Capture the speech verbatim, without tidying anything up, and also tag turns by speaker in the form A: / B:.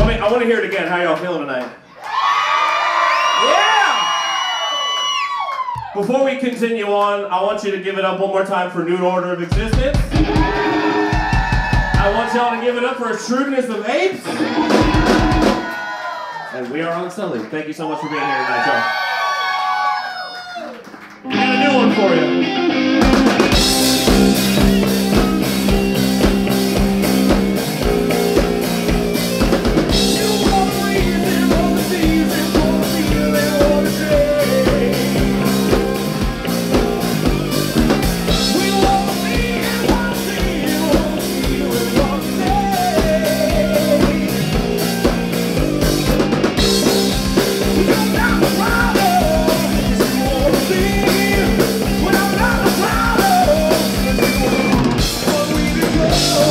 A: me, I want to hear it again. How y'all feeling tonight? Yeah! Before we continue on, I want you to give it up one more time for New Order of Existence. I want y'all to give it up for Shrewdness of Apes. And we are Unsullied. Thank you so much for being here tonight, y'all. We got a new one for you.
B: Oh,